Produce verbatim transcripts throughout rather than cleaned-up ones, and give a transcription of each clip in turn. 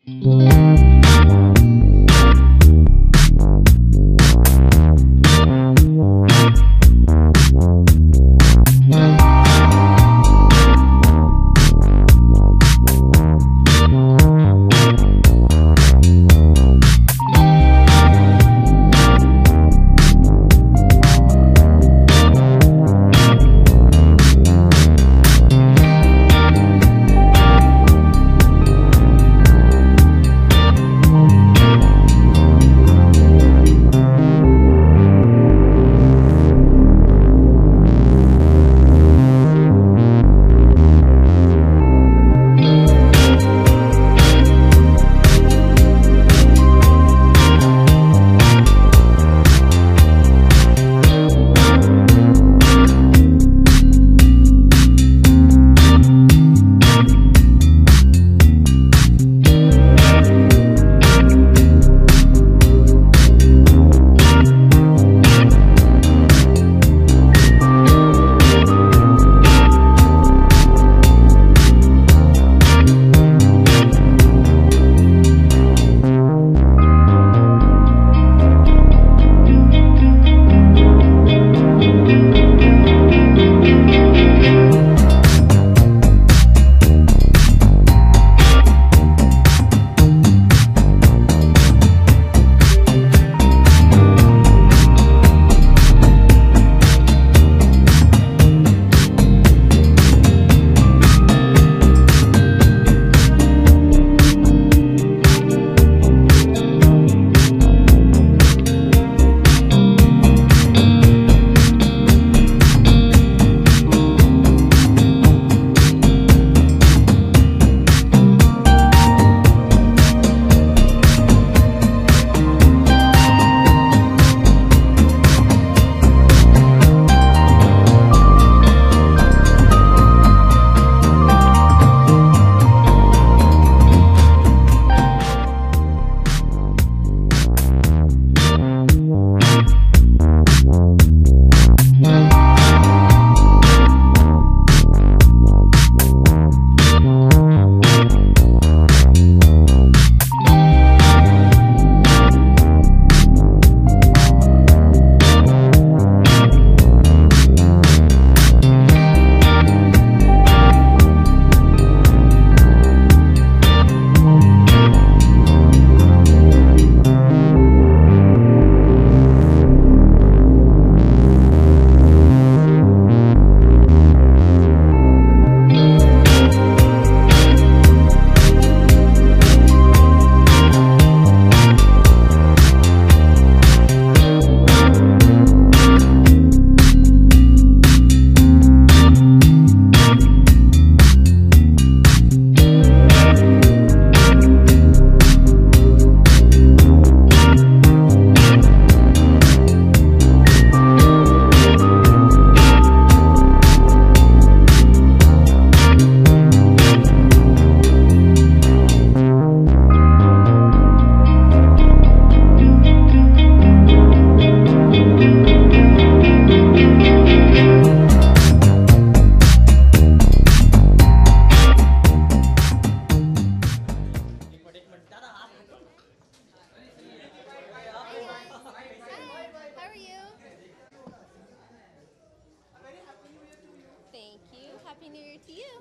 Happy New Year to you.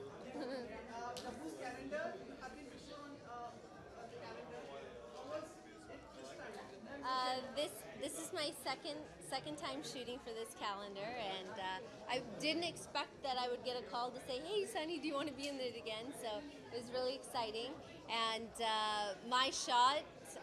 uh, Dabboo's calendar. You have been featured on uh, uh, the calendar. How was it this time? And Uh, this this is my second second time shooting for this calendar, and uh, I didn't expect that I would get a call to say, "Hey, Sunny, do you want to be in it again?" So it was really exciting, and uh, my shot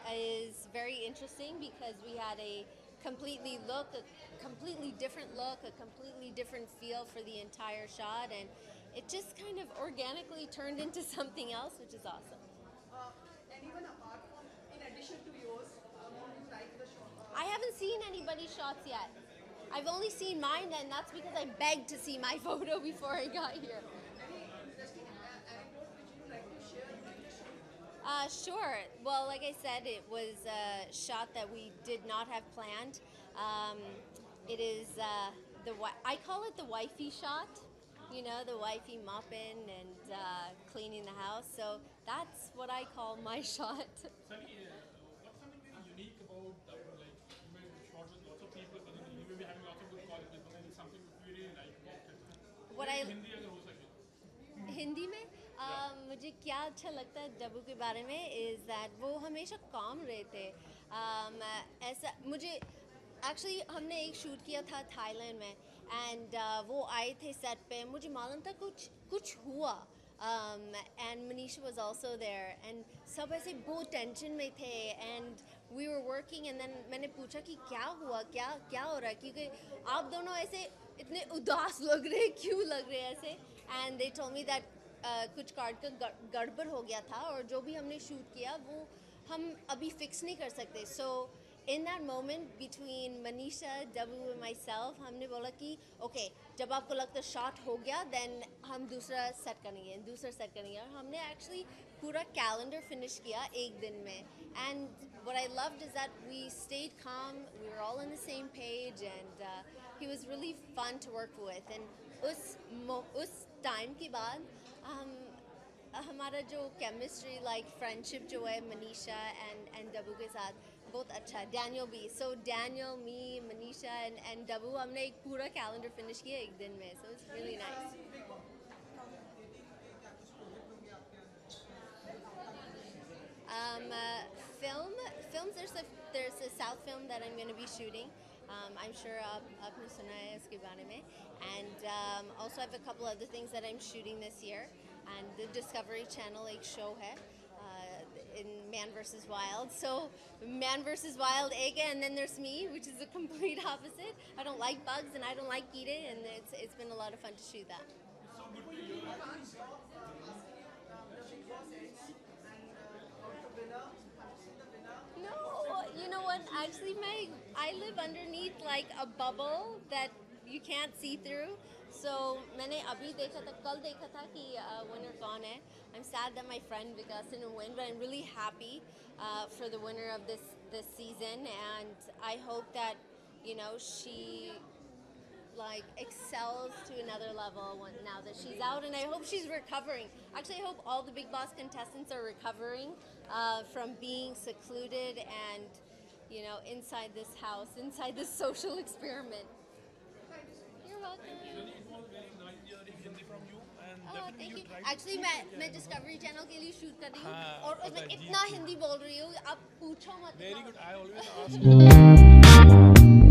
is very interesting because we had a completely look, a completely different look, a completely different feel for the entire shot, and it just kind of organically turned into something else, which is awesome. uh, anyone apart from, in addition to yours, uh, who you like the show? Uh, I haven't seen anybody's shots yet. I've only seen mine, and that's because I begged to see my photo before I got here. any interesting uh, anecdote which you like to share during the show? Uh, sure. Well, like I said, it was a shot that we did not have planned. Um, it is uh, the wi- I call it the wifey shot. You know, the wifey mopping and uh, cleaning the house. So that's what I call my shot. Sunny, uh, what's something very unique about Dabboo? Like, you may be shot with lots of people, but then you may be having lots of good qualities, but then something you really like about it. What I Hindi अगर हो सके. हिंदी में uh, मुझे क्या अच्छा लगता है डब्बू के बारे में इज़ दैट वो हमेशा काम रहते. um, ऐसा मुझे एक्चुअली हमने एक शूट किया था थाईलैंड में एंड uh, वो आए थे सेट पे. मुझे मालूम था कुछ कुछ हुआ and Manisha was also there and सब ऐसे बहुत टेंशन में थे and we were working and then मैंने पूछा कि क्या हुआ क्या क्या हो रहा है क्योंकि आप दोनों ऐसे इतने उदास लग रहे क्यों लग रहे ऐसे. And they told me that कुछ कार्ड का गड़बड़ हो गया था और जो भी हमने शूट किया वो हम अभी फिक्स नहीं कर सकते. So in that moment between Manisha Dabbu and myself हमने बोला कि ओके okay, जब आपको लगता है शॉट हो गया देन हम दूसरा सेट करेंगे दूसरा सेट करेंगे और हमने एक्चुअली पूरा कैलेंडर फिनिश किया एक दिन में. And what I loved is that we stayed calm, we were all on the same page and uh, he was really fun to work with. And उस उस टाइम के बाद हम हमारा जो केमिस्ट्री लाइक फ्रेंडशिप जो है मनीषा एंड एंड डब्बू के साथ बहुत अच्छा है. डैनियल भी. So Daniel me Manisha and and Dabbu हमने एक पूरा कैलेंडर फिनिश किया एक दिन में. So it's really nice. Um, uh, film, films. There's a there's a South film that I'm going to be shooting. Um, I'm sure आप आपने सुना है उसके बारे में. And um, also I have a couple other things that I'm shooting this year. And the Discovery Channel एक show है uh, in Man versus Wild. So Man versus Wild एक है, and then there's me, which is the complete opposite. I don't like bugs and I don't like eating, and it's it's been a lot of fun to shoot that. No, you know what? Actually, my I live underneath like a bubble that you can't see through. So मैंने अभी देखा था कल देखा था कि winner कौन है. I'm sad that my friend Vikas didn't win, but I'm really happy uh, for the winner of this this season, and I hope that you know she like excels to another level when, now that she's out, and I hope she's recovering. Actually, I hope all the Big Boss contestants are recovering uh, from being secluded and you know inside this house, inside this social experiment. You're welcome. It was very nice hearing Hindi from you, and Oh, definitely thank you you. tried. Actually, मैं मैं Discovery Channel के लिए shoot कर रही हूँ हाँ, और पता उसमें है, जी, इतना जी। हिंदी बोल रही हूँ आप पूछो मत. Very good. I always ask.